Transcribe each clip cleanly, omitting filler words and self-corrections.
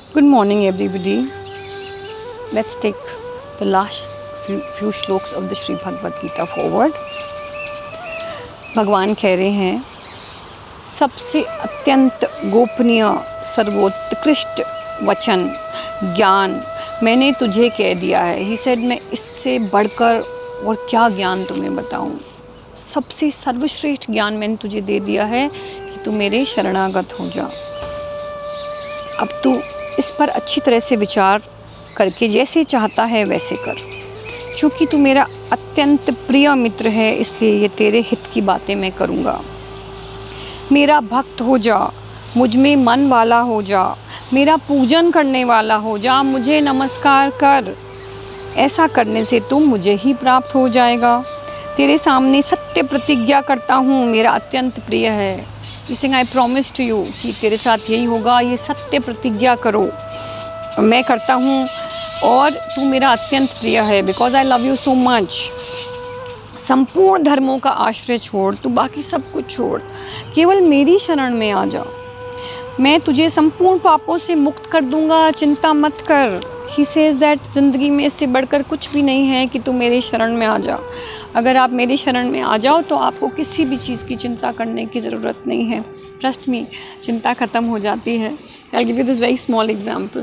Good morning, everybody. Let's take the last few shloks of the Sri Bhagavad Gita forward. भगवान कह रहे हैं, सबसे अत्यंत गोपनीय सर्वोत्कृष्ट वचन ज्ञान मैंने तुझे कह दिया है। He said, मैं इससे बढ़कर और क्या ज्ञान तुम्हें बताऊं। सबसे सर्वश्रेष्ठ ज्ञान मैंने तुझे दे दिया है कि तू मेरे शरणागत हो जा। अब तू इस पर अच्छी तरह से विचार करके जैसे चाहता है वैसे कर, क्योंकि तू मेरा अत्यंत प्रिय मित्र है, इसलिए ये तेरे हित की बातें मैं करूँगा। मेरा भक्त हो जा, मुझ में मन वाला हो जा, मेरा पूजन करने वाला हो जा, मुझे नमस्कार कर। ऐसा करने से तू मुझे ही प्राप्त हो जाएगा। तेरे सामने सत्य प्रतिज्ञा करता हूँ, मेरा अत्यंत प्रिय है। इसे आई प्रॉमिस टू यू कि तेरे साथ यही होगा, ये सत्य प्रतिज्ञा करो। मैं करता हूँ और तू मेरा अत्यंत प्रिय है, because I love you so much. संपूर्ण धर्मों का आश्रय छोड़, तू बाकी सब कुछ छोड़, केवल मेरी शरण में आ जा। मैं तुझे संपूर्ण पापों से मुक्त कर दूंगा, चिंता मत कर। ही सेज दैट ज़िंदगी में इससे बढ़कर कुछ भी नहीं है कि तू मेरी शरण में आ जा। अगर आप मेरी शरण में आ जाओ तो आपको किसी भी चीज़ की चिंता करने की ज़रूरत नहीं है। ट्रस्ट मी, चिंता ख़त्म हो जाती है। I give you this very small example.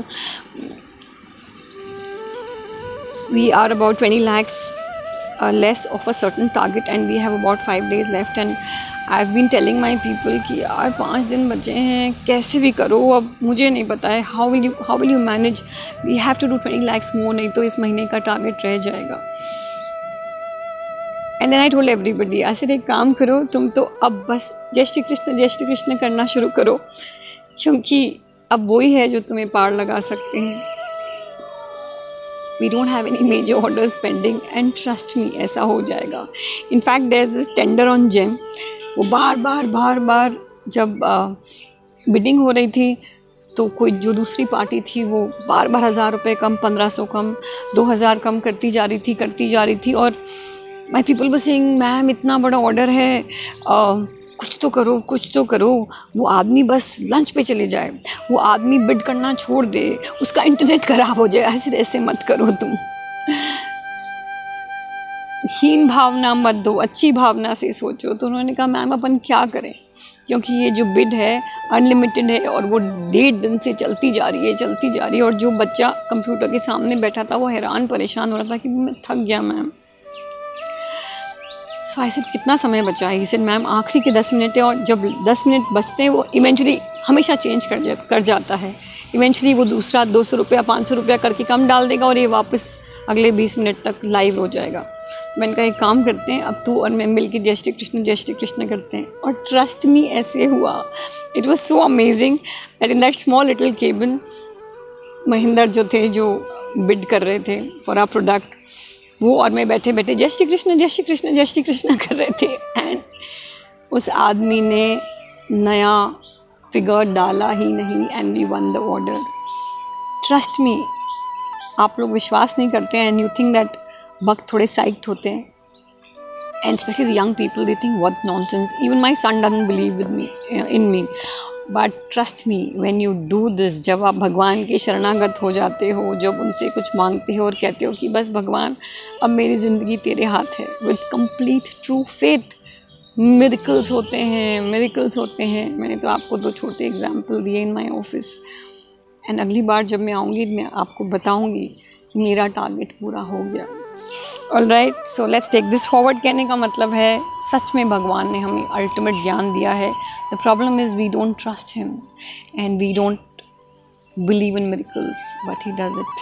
We are about 20 lakhs less of a certain target and we have about 5 days left and I've been telling my people कि यार 5 दिन बचे हैं, कैसे भी करो। अब मुझे नहीं पता है how will you manage, we have to do 20 lakhs more, नहीं तो इस महीने का टारगेट रह जाएगा। And then I told everybody, ऐसे एक काम करो, तुम तो अब बस जय श्री कृष्ण करना शुरू करो, क्योंकि अब वही है जो तुम्हें पार लगा सकते हैं। We don't have any major orders pending and trust me, ऐसा हो जाएगा। In fact there is this tender on GeM, वो बार बार जब बिडिंग हो रही थी तो कोई जो दूसरी पार्टी थी वो बार 1000 रुपये कम, 1500 कम, 2000 कम करती जा रही थी और my people were saying, ma'am इतना बड़ा ऑर्डर है, कुछ तो करो। वो आदमी बस लंच पे चले जाए, वो आदमी बिड करना छोड़ दे, उसका इंटरनेट खराब हो जाए, ऐसे मत करो तुम। हीन भावना मत दो, अच्छी भावना से सोचो। तो उन्होंने कहा, मैम अपन क्या करें, क्योंकि ये जो बिड है अनलिमिटेड है और वो 1.5 दिन से चलती जा रही है और जो बच्चा कंप्यूटर के सामने बैठा था वो हैरान परेशान हो रहा था कि मैं थक गया मैम। सो आई सेड, कितना समय बचा है? ही सेड, मैम आखिरी के 10 मिनट है और जब 10 मिनट बचते हैं वो इवेंचुअली हमेशा चेंज कर जाता है। इवेंचुअली वो दूसरा 200 रुपया 500 रुपया करके कम डाल देगा और ये वापस अगले 20 मिनट तक लाइव हो जाएगा। मैंने कहा, एक काम करते हैं, अब तू और मैं मिल के जय श्री कृष्ण करते हैं। और ट्रस्ट मी, ऐसे हुआ। It was so amazing that in that small little cabin, Mahendra जो थे, जो बिड कर रहे थे फॉर आवर प्रोडक्ट, वो और मैं बैठे जय श्री कृष्ण कर रहे थे। एंड उस आदमी ने नया फिगर डाला ही नहीं and we won the order. Trust me, आप लोग विश्वास नहीं करते हैं एंड यू थिंक दैट भक्त थोड़े साइक्ड होते हैं, and specially the young people, they think what nonsense. Even my son doesn't believe in me, but trust me, when you do this, जब आप भगवान के शरणागत हो जाते हो, जब उनसे कुछ मांगते हो और कहते हो कि बस भगवान अब मेरी ज़िंदगी तेरे हाथ है, with complete true faith, miracles होते हैं। मैंने तो आपको 2 छोटे एग्जाम्पल दिए इन माई ऑफिस। एंड अगली बार जब मैं आऊँगी मैं आपको बताऊँगी कि मेरा टारगेट पूरा हो गया। Alright, so let's take this forward. कहने का मतलब है, सच में भगवान ने हमें अल्टीमेट ज्ञान दिया है। The problem is we don't trust him and we don't believe in miracles, but he does it.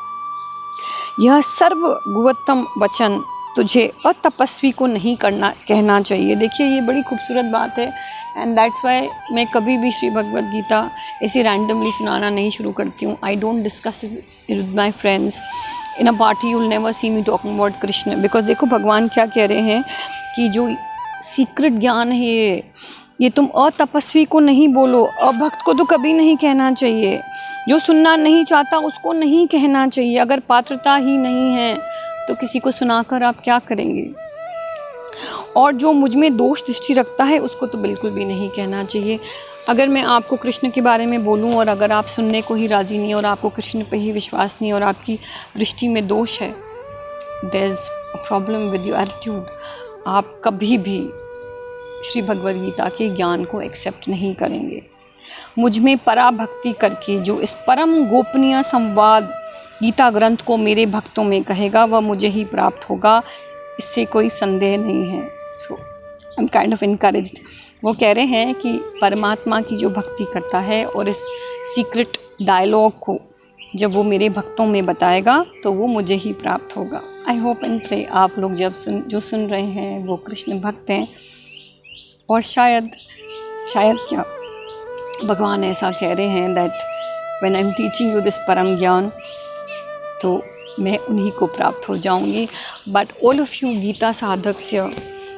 यह सर्वगुह्यतम वचन तुझे अतपस्वी को नहीं कहना चाहिए। देखिए, ये बड़ी खूबसूरत बात है एंड दैट्स वाई मैं कभी भी श्री भगवद गीता ऐसे रैंडमली सुनाना नहीं शुरू करती हूँ। I don't discuss it with my friends in a party. You will never see me talking about Krishna, because देखो भगवान क्या कह रहे हैं कि जो सीक्रेट ज्ञान है ये तुम अतपस्वी को नहीं बोलो, अभक्त को तो कभी नहीं कहना चाहिए, जो सुनना नहीं चाहता उसको नहीं कहना चाहिए। अगर पात्रता ही नहीं है तो किसी को सुनाकर आप क्या करेंगे? और जो मुझ में दोष दृष्टि रखता है उसको तो बिल्कुल भी नहीं कहना चाहिए। अगर मैं आपको कृष्ण के बारे में बोलूं और अगर आप सुनने को ही राज़ी नहीं और आपको कृष्ण पे ही विश्वास नहीं और आपकी दृष्टि में दोष है, there is a problem with your attitude. आप कभी भी श्री भगवद गीता के ज्ञान को एक्सेप्ट नहीं करेंगे। मुझ में पराभक्ति करके जो इस परम गोपनीय संवाद गीता ग्रंथ को मेरे भक्तों में कहेगा वह मुझे ही प्राप्त होगा, इससे कोई संदेह नहीं है। So I am kind of encouraged. वो कह रहे हैं कि परमात्मा की जो भक्ति करता है और इस सीक्रेट डायलॉग को जब वो मेरे भक्तों में बताएगा तो वो मुझे ही प्राप्त होगा। आई होप एंड प्रे आप लोग जो सुन रहे हैं वो कृष्ण भक्त हैं, और शायद क्या भगवान ऐसा कह रहे हैं that when I am teaching you this परम ज्ञान तो मैं उन्हीं को प्राप्त हो जाऊंगी। But all of you Gita साधक्स्य,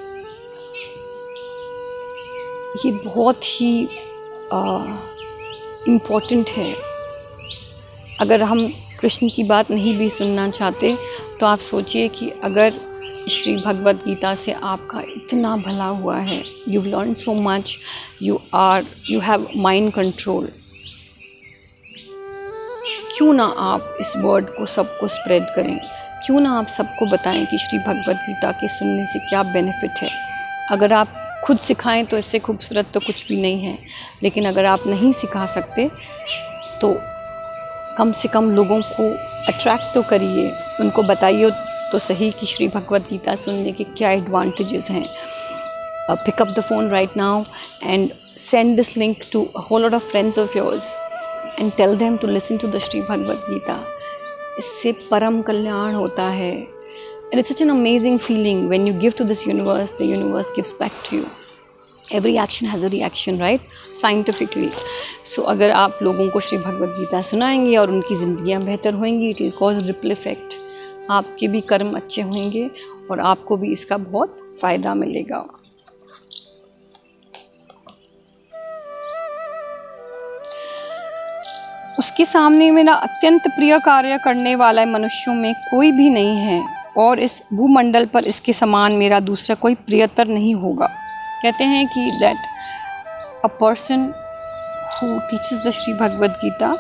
ये बहुत ही इम्पोर्टेंट है। अगर हम कृष्ण की बात नहीं भी सुनना चाहते तो आप सोचिए कि अगर श्री भगवद गीता से आपका इतना भला हुआ है, you learn so much, you have mind control, क्यों ना आप इस वर्ड को सबको स्प्रेड करें, क्यों ना आप सबको बताएं कि श्री भगवद गीता के सुनने से क्या बेनिफिट है। अगर आप खुद सिखाएं तो इससे खूबसूरत तो कुछ भी नहीं है, लेकिन अगर आप नहीं सिखा सकते तो कम से कम लोगों को अट्रैक्ट तो करिए, उनको बताइए तो सही कि श्री भगवद गीता सुनने के क्या एडवांटेजेस हैं। Pick up the phone right now and send this link to a whole lot of friends of yours and tell them to listen to the Shri Bhagavad Gita. इससे परम कल्याण होता है। And it's such an amazing feeling when you give to this universe, the universe gives back to you. Every action has a reaction, right? Scientifically. So अगर आप लोगों को श्री भगवद गीता सुनाएंगे और उनकी ज़िंदगियाँ बेहतर होंगी, it will cause ripple effect. आपके भी कर्म अच्छे होंगे और आपको भी इसका बहुत फ़ायदा मिलेगा। उसके सामने मेरा अत्यंत प्रिय कार्य करने वाला मनुष्यों में कोई भी नहीं है और इस भूमंडल पर इसके समान मेरा दूसरा कोई प्रियतर नहीं होगा। कहते हैं कि that a person who teaches the Shri Bhagavad Gita,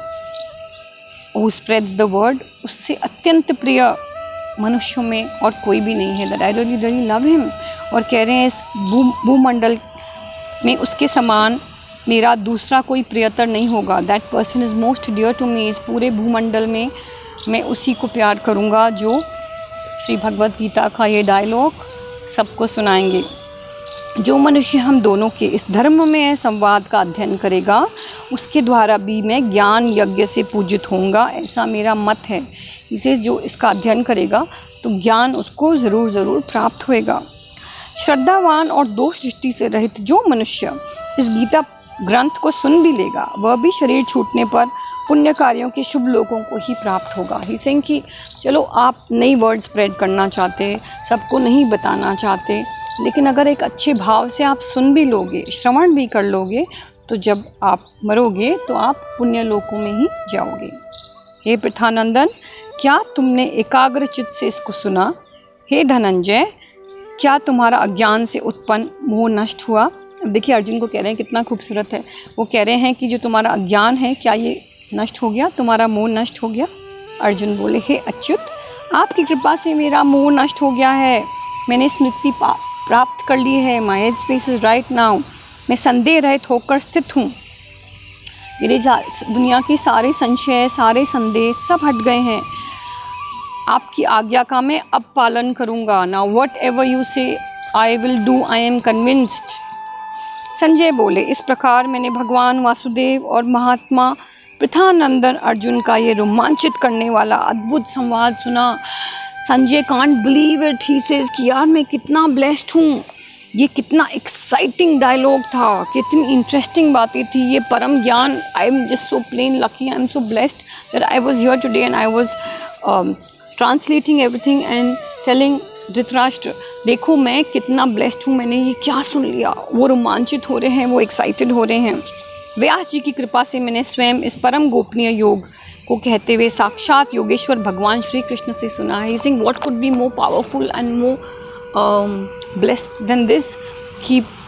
who spreads the word, उससे अत्यंत प्रिय मनुष्यों में और कोई भी नहीं है। That I really love him. और कह रहे हैं इस भूमंडल में उसके समान मेरा दूसरा कोई प्रियतर नहीं होगा। That person is most dear to me. इस पूरे भूमंडल में मैं उसी को प्यार करूँगा जो श्री भगवद गीता का ये डायलॉग सबको सुनाएंगे। जो मनुष्य हम दोनों के इस धर्म में संवाद का अध्ययन करेगा उसके द्वारा भी मैं ज्ञान यज्ञ से पूजित होऊंगा, ऐसा मेरा मत है। इसे जो इसका अध्ययन करेगा तो ज्ञान उसको ज़रूर प्राप्त होएगा। श्रद्धावान और दोष दृष्टि से रहित जो मनुष्य इस गीता ग्रंथ को सुन भी लेगा वह भी शरीर छूटने पर पुण्य कार्यों के शुभ लोगों को ही प्राप्त होगा। ही सिंह कि चलो आप नई वर्ड स्प्रेड करना चाहते, सबको नहीं बताना चाहते, लेकिन अगर एक अच्छे भाव से आप सुन भी लोगे, श्रवण भी कर लोगे, तो जब आप मरोगे तो आप पुण्य लोकों में ही जाओगे। हे पृथानंदन, क्या तुमने एकाग्र चित्त से इसको सुना? हे धनंजय, क्या तुम्हारा अज्ञान से उत्पन्न मोह नष्ट हुआ? अब देखिए अर्जुन को कह रहे हैं, कितना खूबसूरत है। वो कह रहे हैं कि जो तुम्हारा अज्ञान है क्या ये नष्ट हो गया, तुम्हारा मोह नष्ट हो गया? अर्जुन बोले, हे अच्युत, आपकी कृपा से मेरा मोह नष्ट हो गया है, मैंने स्मृति प्राप्त कर ली है। My head space is right now. मैं संदेह रहित होकर स्थित हूँ। मेरे दुनिया के सारे संशय, सारे संदेह सब हट गए हैं। आपकी आज्ञा का मैं अब पालन करूँगा। Now what ever you say I will do, I am convinced. Sanjay बोले, इस प्रकार मैंने भगवान वासुदेव और महात्मा पृथानंदन अर्जुन का ये रोमांचित करने वाला अद्भुत संवाद सुना। Sanjay can't believe it. He says कि यार मैं कितना ब्लेस्ड हूँ, ये कितना एक्साइटिंग डायलॉग था, कितनी इंटरेस्टिंग बातें थी, ये परम ज्ञान। I am just so plain lucky, I am so blessed that I was here today and I was translating everything and telling Dhritarashtra, देखो मैं कितना ब्लेस्ड हूँ, मैंने ये क्या सुन लिया। वो रोमांचित हो रहे हैं, वो एक्साइटेड हो रहे हैं। व्यास जी की कृपा से मैंने स्वयं इस परम गोपनीय योग को कहते हुए साक्षात योगेश्वर भगवान श्री कृष्ण से सुना है। Sing what could be more powerful and more blessed than this, कि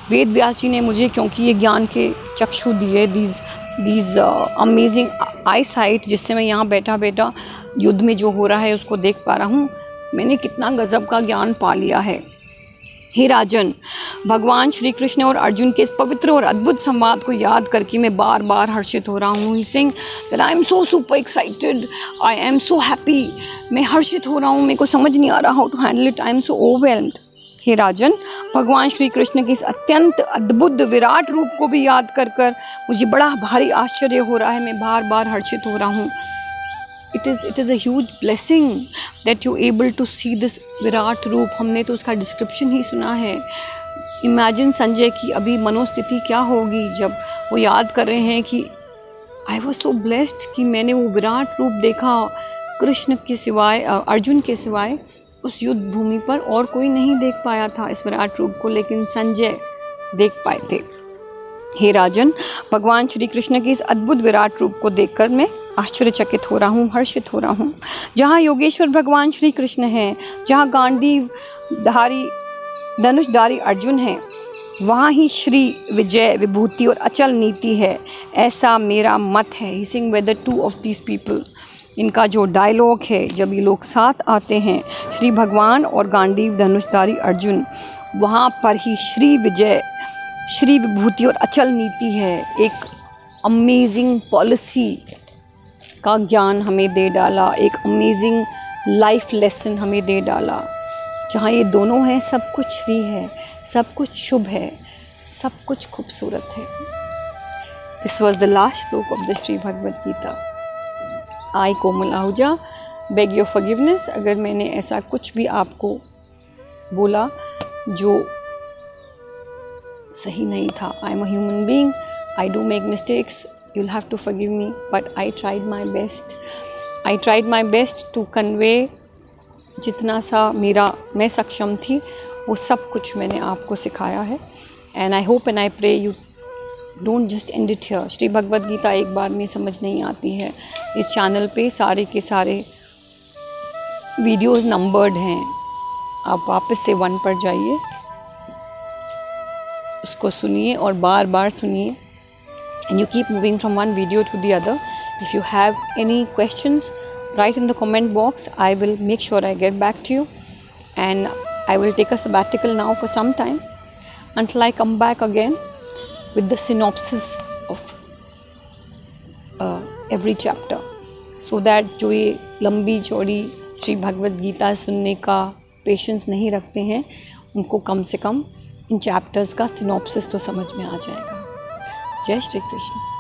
वेद व्यास जी ने मुझे क्योंकि ये ज्ञान के चक्षु दिए, दीज अमेजिंग आई साइट, जिससे मैं यहाँ बैठा बैठा युद्ध में जो हो रहा है उसको देख पा रहा हूँ। मैंने कितना गज़ब का ज्ञान पा लिया है। हे राजन, भगवान श्री कृष्ण और अर्जुन के इस पवित्र और अद्भुत संवाद को याद करके मैं बार बार हर्षित हो रहा हूँ। He sing that I am so super excited, I am so happy. मैं हर्षित हो रहा हूँ, मेरे को समझ नहीं आ रहा how to handle it, I am so overwhelmed. हे राजन, भगवान श्री कृष्ण के इस अत्यंत अद्भुत विराट रूप को भी याद कर कर मुझे बड़ा भारी आश्चर्य हो रहा है। मैं बार बार हर्षित हो रहा हूँ। It is a huge blessing that you able to see this Virat रूप। हमने तो उसका डिस्क्रिप्शन ही सुना है। इमेजिन संजय की अभी मनोस्थिति क्या होगी जब वो याद कर रहे हैं कि आई वॉज सो ब्लेस्ड कि मैंने वो विराट रूप देखा। कृष्ण के सिवाय, अर्जुन के सिवाय उस युद्ध भूमि पर और कोई नहीं देख पाया था इस विराट रूप को, लेकिन संजय देख पाए थे। हे राजन, भगवान श्री कृष्ण के इस अद्भुत विराट रूप को देखकर मैं आश्चर्यचकित हो रहा हूँ, हर्षित हो रहा हूँ। जहाँ योगेश्वर भगवान श्री कृष्ण हैं, जहाँ गांडीवधारी धनुषधारी अर्जुन हैं, वहाँ ही श्री विजय विभूति और अचल नीति है, ऐसा मेरा मत है। He sing with the two of these people. इनका जो डायलॉग है, जब ये लोग साथ आते हैं, श्री भगवान और गांडीव धनुषधारी अर्जुन, वहाँ पर ही श्री विजय, श्री विभूति और अचल नीति है। एक अमेजिंग पॉलिसी का ज्ञान हमें दे डाला, एक अमेजिंग लाइफ लेसन हमें दे डाला। जहाँ ये दोनों हैं, सब कुछ श्री है, सब कुछ शुभ है, सब कुछ खूबसूरत है। This was the last shlok of the Shri Bhagavad Gita. I Komal Ahuja beg your forgiveness अगर मैंने ऐसा कुछ भी आपको बोला जो सही नहीं था। I am a human being, I do make mistakes, you'll have to forgive me, but I tried my best. I tried my best to convey जितना सा मैं सक्षम थी, वो सब कुछ मैंने आपको सिखाया है। And I hope and I pray you don't just end it here. Shri Bhagavad Gita एक बार में समझ नहीं आती है। इस चैनल पे सारे के सारे वीडियोस नंबर्ड हैं। आप वापस से 1 पर जाइए, उसको सुनिए और बार बार सुनिए। And you keep moving from one video to the other. If you have any questions, write in the comment box. I will make sure I get back to you. And I will take a sabbatical now for some time until I come back again with the synopsis of every chapter. So that जो ये लंबी चौड़ी श्री भगवद गीता सुनने का patience नहीं रखते हैं, उनको कम से कम इन चैप्टर्स का सिनॉप्सिस तो समझ में आ जाएगा। जय श्री कृष्ण।